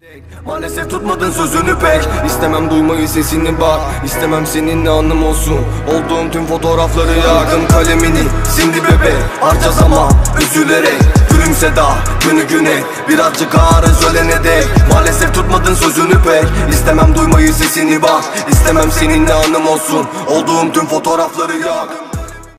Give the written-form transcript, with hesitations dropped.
Maalesef tutmadın sözünü pek. İstemem duymayı sesini bak. İstemem seninle anım olsun. Olduğum tüm fotoğrafları yakın kalemini sindi bebe. Harca zaman üzülerek. Gülümse daha günü güne. Birazcık ağrı söylene dek. Maalesef tutmadın sözünü pek. İstemem duymayı sesini bak. İstemem seninle anım olsun. Olduğum tüm fotoğrafları yakın.